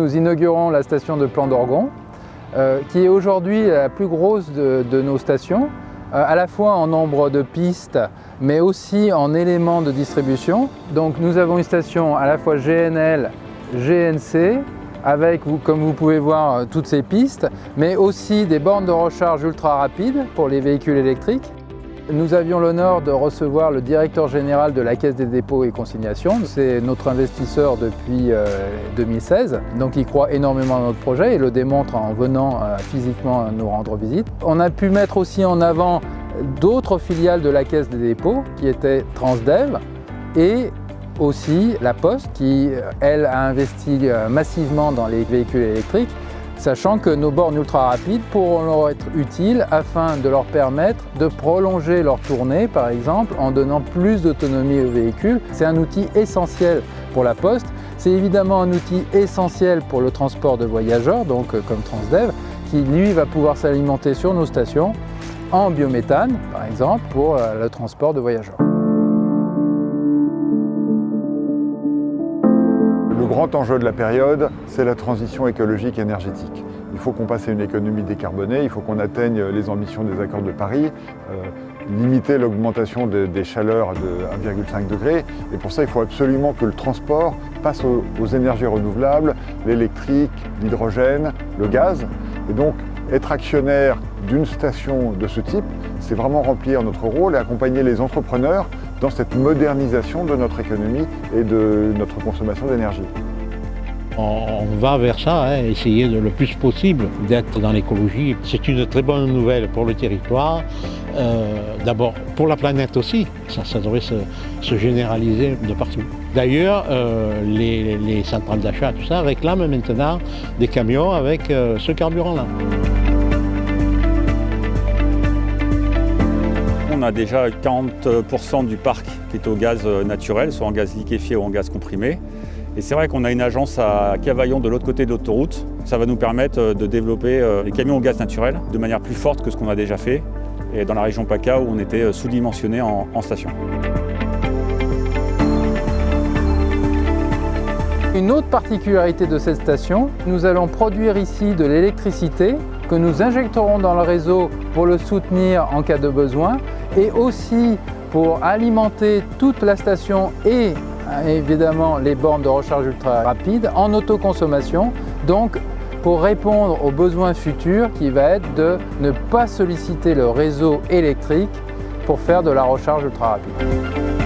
nous inaugurons la station de Plan d'Orgon, qui est aujourd'hui la plus grosse de nos stations, à la fois en nombre de pistes, mais aussi en éléments de distribution. Donc nous avons une station à la fois GNL, GNC, avec, comme vous pouvez voir, toutes ces pistes, mais aussi des bornes de recharge ultra rapides pour les véhicules électriques. Nous avions l'honneur de recevoir le directeur général de la Caisse des dépôts et consignations. C'est notre investisseur depuis 2016, donc il croit énormément dans notre projet et le démontre en venant physiquement nous rendre visite. On a pu mettre aussi en avant d'autres filiales de la Caisse des dépôts qui étaient Transdev et aussi la Poste qui, elle, a investi massivement dans les véhicules électriques, sachant que nos bornes ultra rapides pourront leur être utiles afin de leur permettre de prolonger leur tournée, par exemple, en donnant plus d'autonomie aux véhicules. C'est un outil essentiel pour la Poste. C'est évidemment un outil essentiel pour le transport de voyageurs, donc comme Transdev, qui lui va pouvoir s'alimenter sur nos stations en biométhane, par exemple, pour le transport de voyageurs. Le grand enjeu de la période, c'est la transition écologique et énergétique. Il faut qu'on passe à une économie décarbonée, il faut qu'on atteigne les ambitions des accords de Paris, limiter l'augmentation des chaleurs de 1,5 degré. Et pour ça, il faut absolument que le transport passe aux énergies renouvelables, l'électrique, l'hydrogène, le gaz. Et donc, être actionnaire d'une station de ce type, c'est vraiment remplir notre rôle et accompagner les entrepreneurs dans cette modernisation de notre économie et de notre consommation d'énergie. On va vers ça, essayer le plus possible d'être dans l'écologie. C'est une très bonne nouvelle pour le territoire, d'abord pour la planète aussi, ça devrait se généraliser de partout. D'ailleurs, les centrales d'achat, tout ça, réclament maintenant des camions avec ce carburant-là. On a déjà 40% du parc qui est au gaz naturel, soit en gaz liquéfié ou en gaz comprimé. Et c'est vrai qu'on a une agence à Cavaillon de l'autre côté de l'autoroute. Ça va nous permettre de développer les camions au gaz naturel de manière plus forte que ce qu'on a déjà fait et dans la région PACA où on était sous-dimensionné en station. Une autre particularité de cette station, nous allons produire ici de l'électricité que nous injecterons dans le réseau pour le soutenir en cas de besoin et aussi pour alimenter toute la station et évidemment les bornes de recharge ultra rapide en autoconsommation, donc pour répondre aux besoins futurs qui va être de ne pas solliciter le réseau électrique pour faire de la recharge ultra rapide.